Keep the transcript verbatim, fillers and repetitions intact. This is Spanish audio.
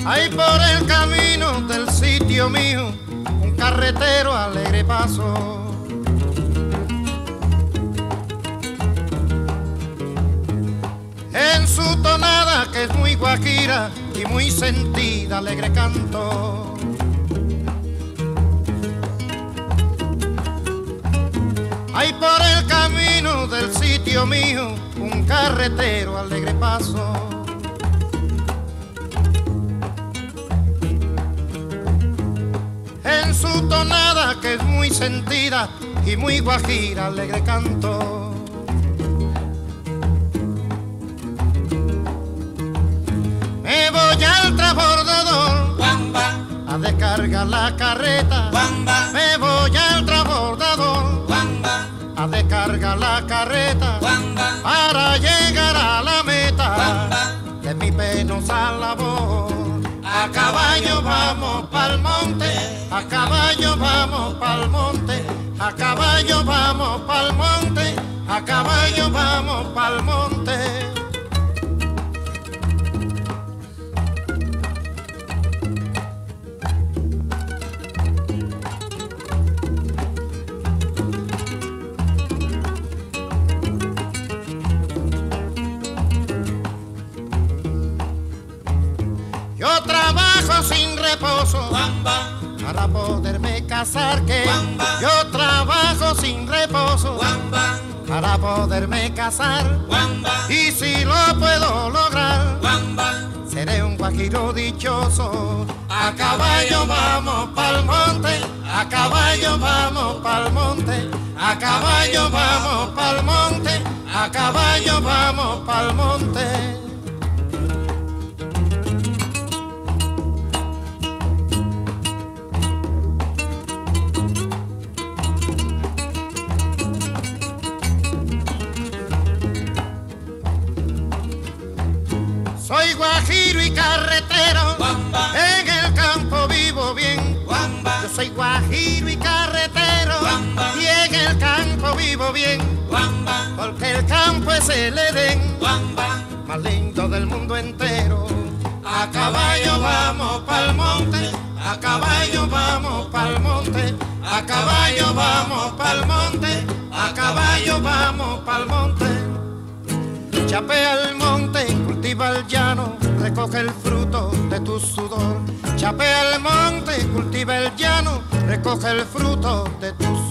Hay por el camino del sitio mío un carretero alegre paso. En su tonada que es muy guajira y muy sentida, alegre canto. Hay por el camino del sitio mío un carretero alegre paso. En su tonada que es muy sentida y muy guajira, alegre canto. Me voy al transbordador Guamba, a descargar la carreta. guamba, Me voy al transbordador guamba, a descargar la carreta guamba, para llegar a la meta guamba. de mi penosa labor. A caballo vamos pa'l monte, a caballo vamos pa'l monte, a caballo vamos pa'l monte, a caballo vamos pa'l monte. Yo trabajo sin reposo Guamba, para poderme casar, que Guamba. yo trabajo sin reposo guamba, para poderme casar, guamba, y si lo puedo lograr guamba. seré un guajiro dichoso. A caballo vamos pa'l monte, a caballo vamos pa'l monte, a caballo vamos pa'l monte, a caballo vamos pa'l monte. Soy guajiro y carretero, Guamba. en el campo vivo bien. Guamba, Yo soy guajiro y carretero, Guamba. y en el campo vivo bien, guamba, porque el campo es el Edén guamba. más lindo del mundo entero. A caballo vamos pa'l monte, a caballo vamos pa'l monte, a caballo vamos pa'l monte, a caballo vamos pa'l monte. Chapea el monte, cultiva el llano, recoge el fruto de tu sudor. Chapea el monte, cultiva el llano, recoge el fruto de tu sudor.